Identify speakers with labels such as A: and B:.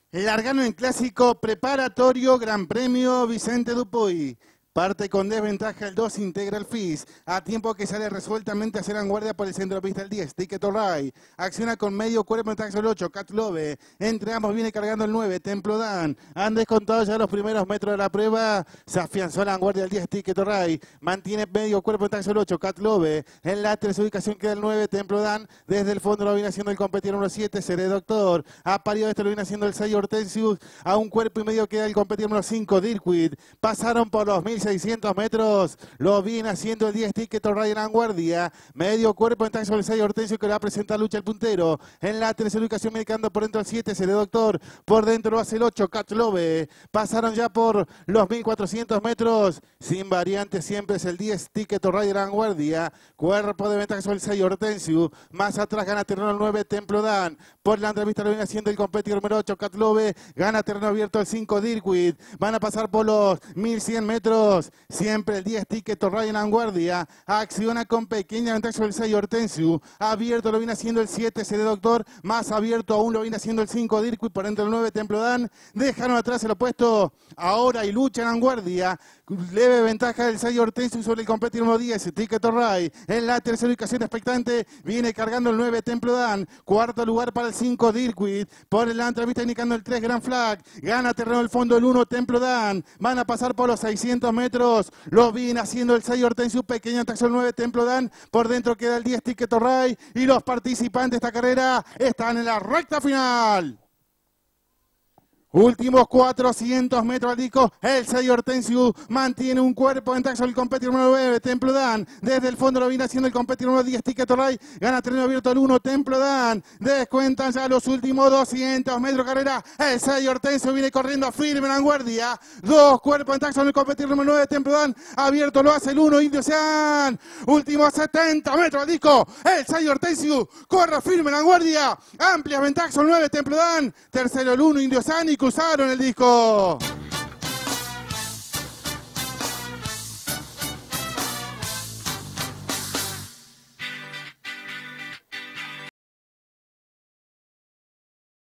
A: Largano en clásico preparatorio Gran Premio Vicente Dupuy. Parte con desventaja el 2 Integral Fizz, a tiempo que sale resueltamente a hacer vanguardia por el centropista el 10, Ticket Orray. Acciona con medio cuerpo en taxo el 8, Cat Love. Entre ambos viene cargando el 9, Templo Dan. Han descontado ya los primeros metros de la prueba. Se afianzó la vanguardia el 10, Ticket Orray. Mantiene medio cuerpo en taxo el 8, Cat Love. En la tercera ubicación queda el 9, Templo Dan. Desde el fondo lo viene haciendo el competidor número 7, Seré Doctor. Ha parido esto, lo viene haciendo el 6, Hortensius. A un cuerpo y medio queda el competidor número 5, Dirkwid. Pasaron por los 1600 metros, lo viene haciendo el 10 Ticket Orray en vanguardia, medio cuerpo en taxo el 6 Hortensio que le va a presentar lucha el puntero, en la tercera ubicación medicando por dentro el 7 Seré Doctor, por dentro lo hace el 8 Cat Love. Pasaron ya por los 1400 metros, sin variante siempre es el 10 Ticket Orray en vanguardia, cuerpo de ventaja sobre el 6 Hortensio, más atrás gana terreno el 9 Templo Dan, por la entrevista lo viene haciendo el competidor número 8 Cat Love, gana terreno abierto el 5 Dirkwid, van a pasar por los 1100 metros, siempre el 10 Ticket Orray en vanguardia, acciona con pequeña ventaja sobre el 6 Hortensio, abierto lo viene haciendo el 7 Seré Doctor, más abierto aún lo viene haciendo el 5 Dirkwid, por dentro el 9 Templo Dan, dejaron atrás el opuesto, ahora y lucha en vanguardia, leve ventaja del 6 Hortensio sobre el competidor número 10 Ticket Orray, en la tercera ubicación expectante, viene cargando el 9 Templo Dan, cuarto lugar para el 5 Dirkwid, por la entrevista indicando el 3 Grand Flag, gana terreno del fondo el 1 Templo Dan, van a pasar por los 600 metros, lo viene haciendo el 6 Hortensio, pequeño taxo el 9 Templo Dan, por dentro queda el 10 Ticket Orray y los participantes de esta carrera están en la recta final. Últimos 400 metros al disco, el 6 Hortensio mantiene un cuerpo en taxo el competidor número 9, Templo Dan, desde el fondo lo viene haciendo el competidor número 10, Ticket Orray, gana terreno abierto el 1, Templo Dan, descuentan ya los últimos 200 metros de carrera, el 6 Hortensio viene corriendo firme en vanguardia, dos cuerpos en taxo en el competidor número 9, Templo Dan, abierto lo hace el 1, Indio Sean, últimos 70 metros al disco, el 6 Hortensio corre firme en vanguardia, amplias ventajas el 9, Templo Dan, tercero el 1, Indio Sean y cruzaron el disco.